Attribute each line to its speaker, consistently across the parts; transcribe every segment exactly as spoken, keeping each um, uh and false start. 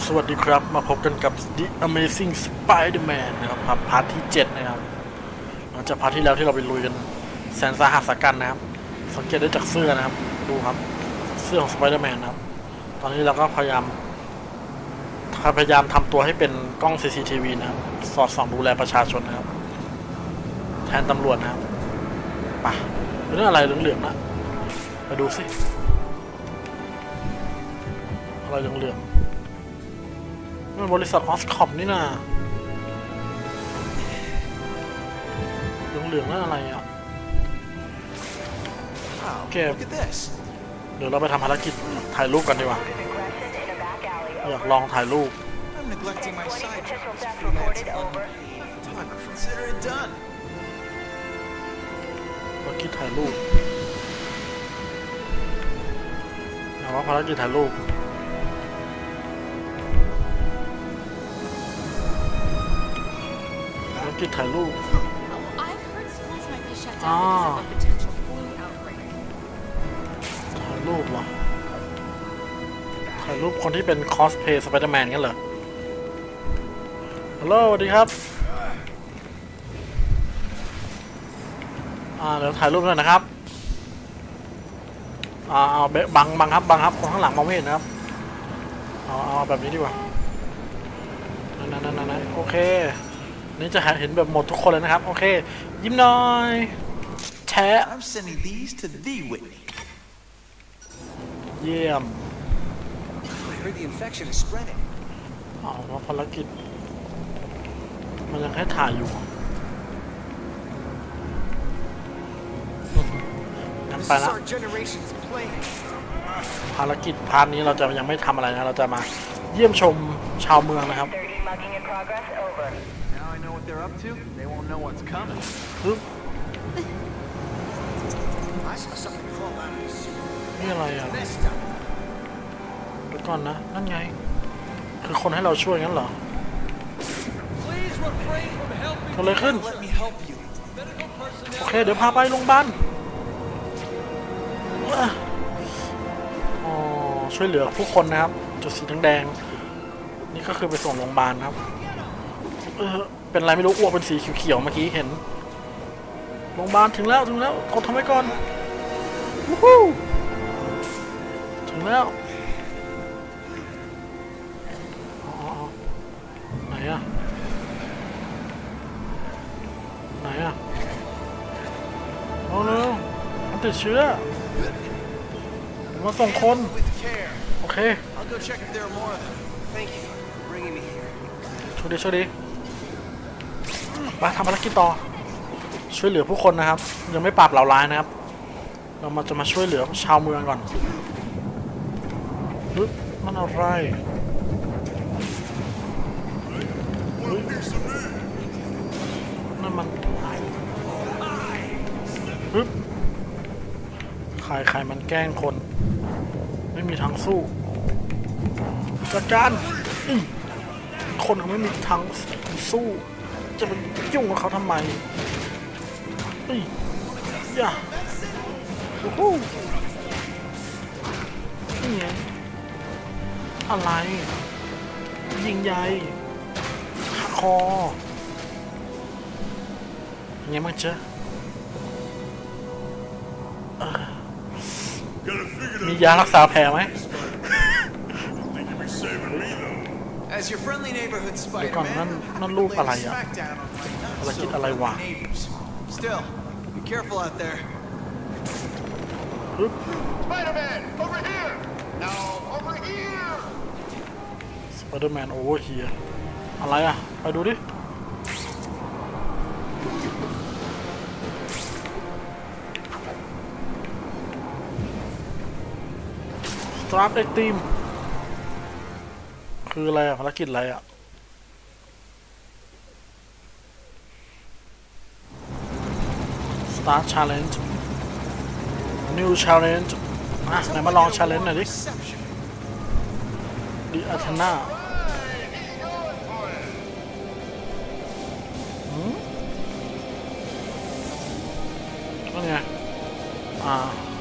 Speaker 1: สวัสดีครับมาพบกันกับ The Amazing Spider-Man นะครับพาร์ทที่เจ็ดนะครับหลังจากพาร์ทที่แล้วที่เราไปลุยกันแสนสาหัสกันนะครับสังเกตได้จากเสื้อนะครับดูครับเสื้อของ Spider-Man นะครับตอนนี้เราก็พยายามพยายามทำตัวให้เป็นกล้อง ซี ซี ที วี นะครับสอดส่องดูแลประชาชนนะครับแทนตำรวจนะครับไปเป็นเรื่องอะไรเหลืองๆนะไปดูสิอะไรเหลืองๆมันบริษัทออสคอมนี่นะเหลืองๆนั่นอะไรอ่ะโอเคเดี๋ยวเราไปทำภารกิจถ่ายรูปกันดีกว่าอยากลองถ่ายรูปภารกิจถ่ายรูปอยากว่าภารกิจถ่ายรูปภารกิจถ่ายรูปอ๋อถ่ายรูปเหรอถ่ายรูปคนที่เป็นคอสเพย์สไปเดอร์แมนกันเหรอฮัลโหลสวัสดีครับอ่าเดี๋ยวถ่ายรูปหน่อยนะครับอ่าเอาบังบังครับบังครับคนข้างหลังมองไม่เห็นนะครับเอาเอาแบบนี้ดีกว่านั่นนั่นนั่นนั่นโอเคนี่จะเห็นแบบหมดทุกคนเลยนะครับโอเคยิ้มหน่อยแชะเยี่ยมอ๋อว่าภารกิจมันยังให้ถ่ายอยู่งั้นไปละภารกิจพาร์ทนี้เราจะยังไม่ทำอะไรนะเราจะมาเยี่ยมชมชาวเมืองนะครับปึ๊บนี่อะไรอ่ะเดี๋ยวก่อนนะนั่นไงคือคนให้เราช่วยงั้นเหรอเกิดอะไรขึ้นโอเคเดี๋ยวพาไปโรงพยาบาลอ๋อช่วยเหลือผู้คนนะครับจุดสีแดงๆนี่ก็คือไปส่งโรงพยาบาลครับเออเป็นอะไรไม่รู้อ้วกเป็นสีเขียวๆเมื่อกี้เห็นโรงพยาบาลถึงแล้วถึงแล้วกดทำไว้ก่อนวู้ฮู้ถึงแล้วไหนอะไหนอะเอาเร็วมันติดเชื้อมาส่งคนโอเคช่วยดีช่วยดีมาทำภารกิจต่อช่วยเหลือผู้คนนะครับยังไม่ปราบเหล่าร้ายนะครับเรามาจะมาช่วยเหลือชาวเมืองก่อนฮึมันอะไรนั่นมันฮึใครใครมันแกล้งคนไม่มีทางสู้จัดการคนเขาไม่มีทางสู้จะไปยุ่งกับเขาทำไมอีย่าโอ้โหนี่ไงอะไรยิงใหญ่หักคอยังไงมั่งเจ๊มียารักษาแผลไหมเดี๋ยวก่อนนั่นนั่นรูปอะไรอ่ะภารกิจอะไรวะสไปเดอร์แมนโอเวอร์เฮียอะไรอ่ะไปดูดิสตาร์ทเอ็กซ์ตรีมคืออะไรอ่ะภารกิจอะไรอ่ะStart Challenge New Challenge อ่ะไหนมาลอง Challenge หน่อยดิดิอาเทน่าหืมนั่นไงอ่า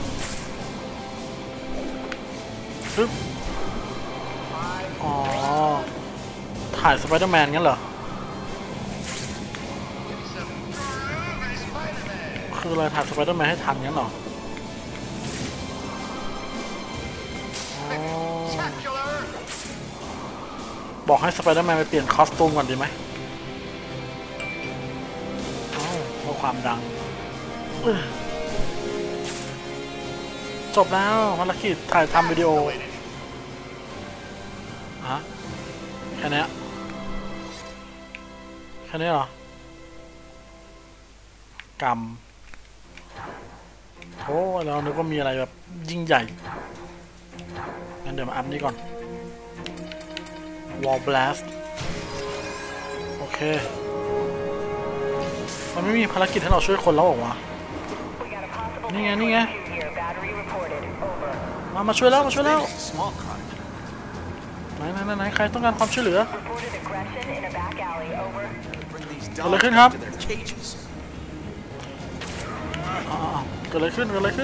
Speaker 1: ปึ๊บอ๋อถ่ายสไปเดอร์แมนงั้นเหรอคืออะไรถ่ายสไปเดอร์แมนให้ทันงั้นเหรอบอกให้สไปเดอร์แมนไปเปลี่ยนคอสตูมก่อนดีไหมเพราะความดังจบแล้วภารกิจถ่ายทำวิดีโอฮะแค่นี้แค่นี้เหรอกรรมโอ้เรานึกว่ามีอะไรแบบยิ่งใหญ่งั้นเดี๋ยวมาอัพนี้ก่อน Wall Blast โอเคมันไม่มีภารกิจให้เราช่วยคนแล้วหรอวะนี่ไงนี่ไงมามาช่วยแล้วมาช่วยแล้วไหนไหนไหนใครต้องการความช่วยเหลือเกิดอะไรขึ้นครับเกิดอะไรขึ้นเกิดอะไรขึ้น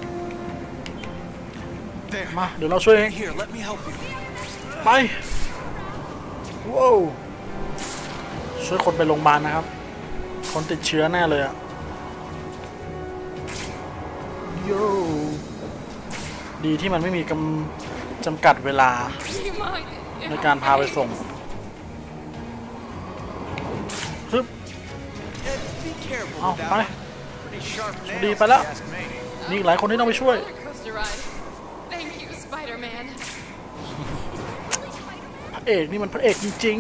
Speaker 1: มาเดี๋ยวเราช่วยเองไปว้าวช่วยคนไปโรงพยาบาลนะครับคนติดเชื้อแน่เลยอะโย่ดีที่มันไม่มีกำจำกัดเวลาในการพาไปส่งฮึบเอาไปดีไปแล้วนี่หลายคนที่ต้องไปช่วยพระเอกนี่มันพระเอกจริง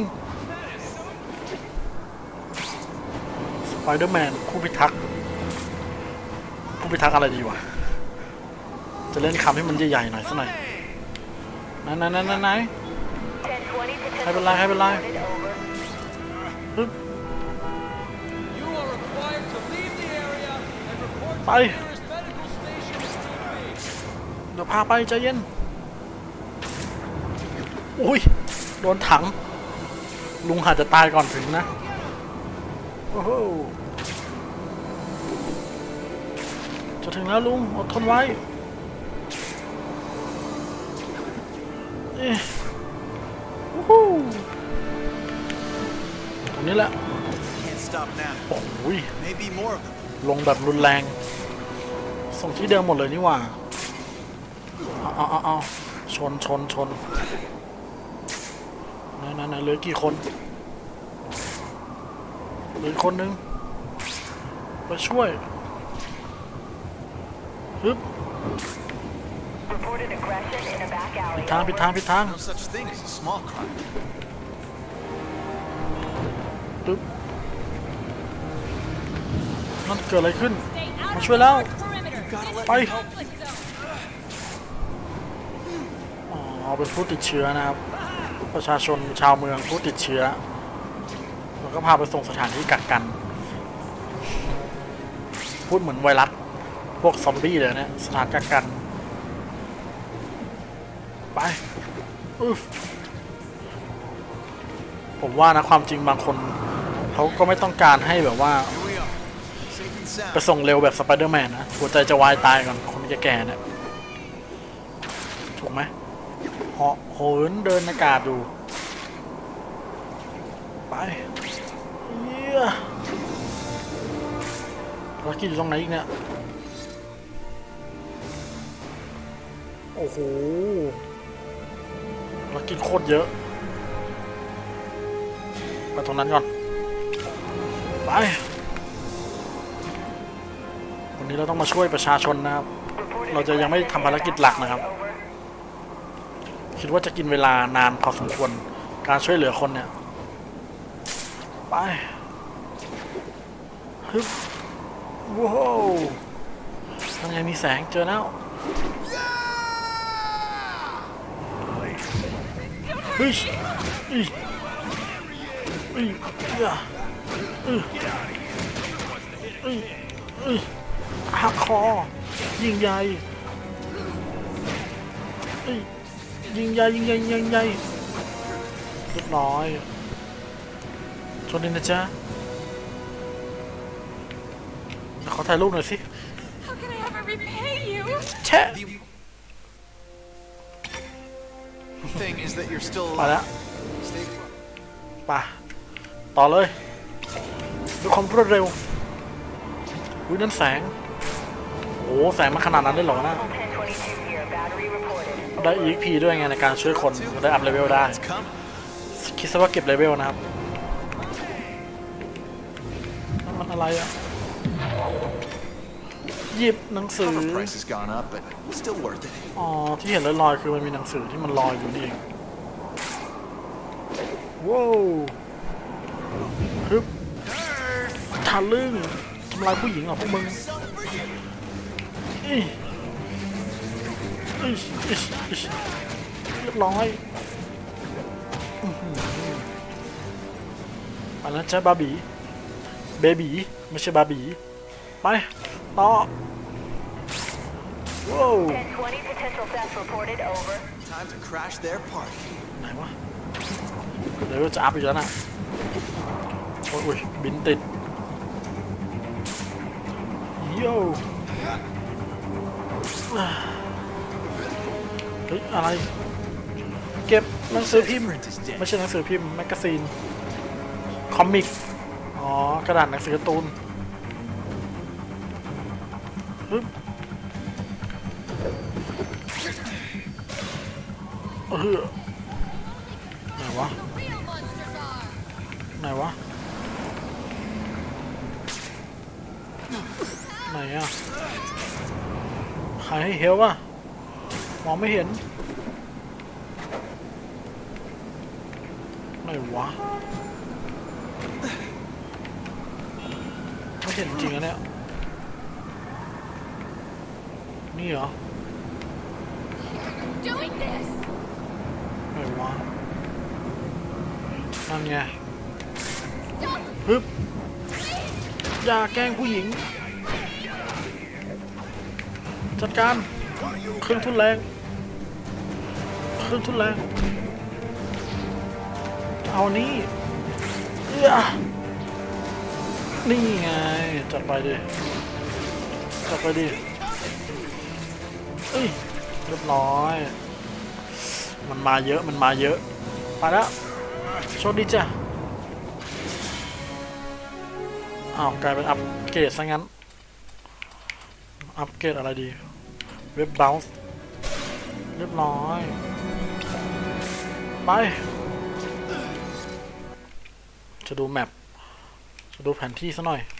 Speaker 1: ๆสไปเดอร์แมนผู้พิทักษ์ผู้พิทักษ์อะไรดีวะจะเล่นคำให้มันใหญ่ๆหน่อยสักหน่อยไหนไหนไหนไหนใครเป็นไรใครเป็นไรไปเดี๋ยวพาไปใจเย็นอุ้ยโดนถังลุงอาจจะตายก่อนถึงนะโอ้โหจะถึงแล้วลุงอดทนไว้เอ๊ะโอ้โหตรงนี้แหละโอ้โหลงแบบรุนแรงส่งที่เดิมหมดเลยนี่หว่าเอาเอาเอาชนชนชนนั่นนั่นเหลือกี่คนเหลือคนนึงไปช่วยฮึบผิดทางผิดทางผิดทางปึ๊บนั่นเกิดอะไรขึ้นมาช่วยแล้วไปอ๋อเป็นผู้ติดเชื้อนะครับประชาชนชาวเมืองผู้ติดเชื้อแล้วก็พาไปส่งสถานที่กักกันพูดเหมือนไวรัสพวกซอมบี้เลยเนี่ยสถานกักกันไปผมว่านะความจริงบางคนเขาก็ไม่ต้องการให้แบบว่าไปส่งเร็วแบบสไปเดอร์แมนนะหัวใจจะวายตายก่อนคนแก่ๆเนี่ยถูกไหมเหาะโหนเดินอากาศดูไปเยี่ยภารกิจอยู่ตรงไหนอีกเนี่ยโอ้โหภารกิจโคตรเยอะไปตรงนั้นก่อนไปวันนี้เราต้องมาช่วยประชาชนนะครับเราจะยังไม่ทำภารกิจหลักนะครับคิดว่าจะกินเวลานานพอสมควรการช่วยเหลือคนเนี่ยไปฮึบว้าวทางไงมีแสงเจอแล้วเฮ้ยอีอีอย่าอืออืออือหักคอยิงใหญ่ยิงใหญ่ยิงใหญ่ยิงใหญ่เรียบร้อยชนดินนะจ๊ะขอถ่ายรูปหน่อยสิแชะไปแล้วไปต่อเลยด้วยความรวดเร็วอุ้ยนั่นแสงโอ้แสงมาขนาดนั้นได้หรอนะได้ อี เอ็กซ์ พี ด้วยไงในการช่วยคนได้อัพเลเวลได้คิดซะว่าเก็บเลเวลนะครับมันอะไรอะหยิบหนังสืออ๋อที่เห็นลอยๆคือมันมีหนังสือที่มันลอยอยู่นี่เองว้าวฮึบทะลึ่งทำลายผู้หญิงเหรอพวกมึงอีอีอีอีเรียบร้อยอันนั้นใช่บาร์บี้เบบี้ไม่ใช่บาร์บี้ไปต่อว้าวไหนวะเดี๋ยวจะอัพอีกแล้วนะโอ้ยบินติดโย่เฮ้ยอะไรเก็บหนังสือพิมพ์ไม่ใช่หนังสือพิมพ์แมกกาซีนคอมิกอ๋อกระดาษหนังสือการ์ตูนฮึบเออไหนวะไหนวะไหนอะใครให้เฮลวะมองไม่เห็นไหนวะไม่เห็นจริงอะเนี่ยนี่เหรอไหนวะนั่นไงฮึบอย่าแกล้งผู้หญิงจัดการเครื่องทุนแรงเครื่องทุนแรงเอานี่เอ้อนี่ไงจัดไปดิจัดไปดิเอ้ยเรียบร้อยมันมาเยอะมันมาเยอะไปแล้วโชคดีจ้ะอ้าวกลายเป็นอัปเกรดซะงั้นอัปเกรดอะไรดีเว็บเบราว์ส์เรียบร้อยไปจะดูแมปจะดูแผนที่ซะหน่อย